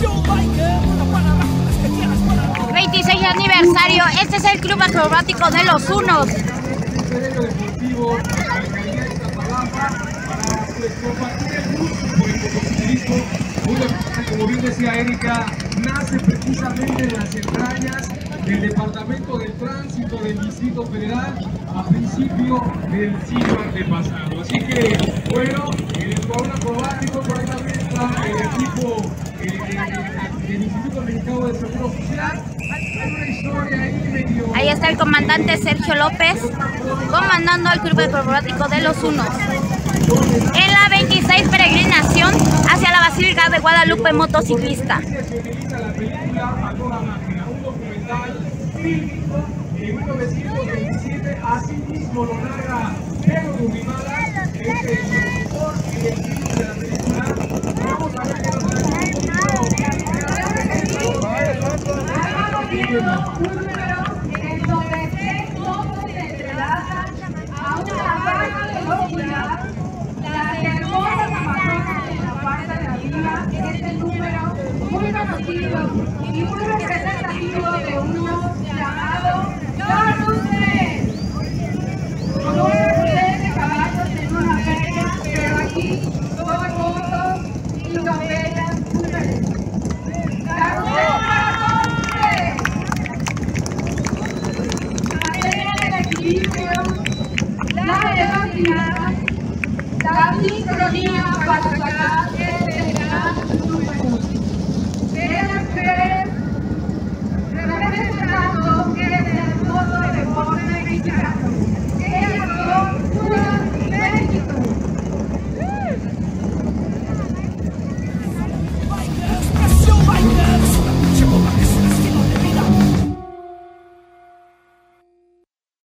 26 aniversario, este es el Club Acrobático de Los Unos. Como bien decía Erika, nace precisamente en las entrañas del Departamento de Tránsito del Distrito Federal a principio del siglo antepasado. Así que, bueno, el escuadrón acrobático, por ahí también está el equipo del Instituto Mexicano de Seguro Social. Hay una historia ahí medio... Ahí está el comandante Sergio López, comandando al Club Acrobático de Los Unos. En la 26 peregrinación hacia la Basílica de Guadalupe motociclista. Se utiliza la película A Toda Máquina, un documental fílmico en 1927, así mismo lo narra Pedro Durimala, que es el productor y el director de la película. Vamos a ver qué nos trae un número en donde 6 motos se entrelazan a una baja velocidad. Las hermosas amazonas en la parte de arriba, este número muy conocido.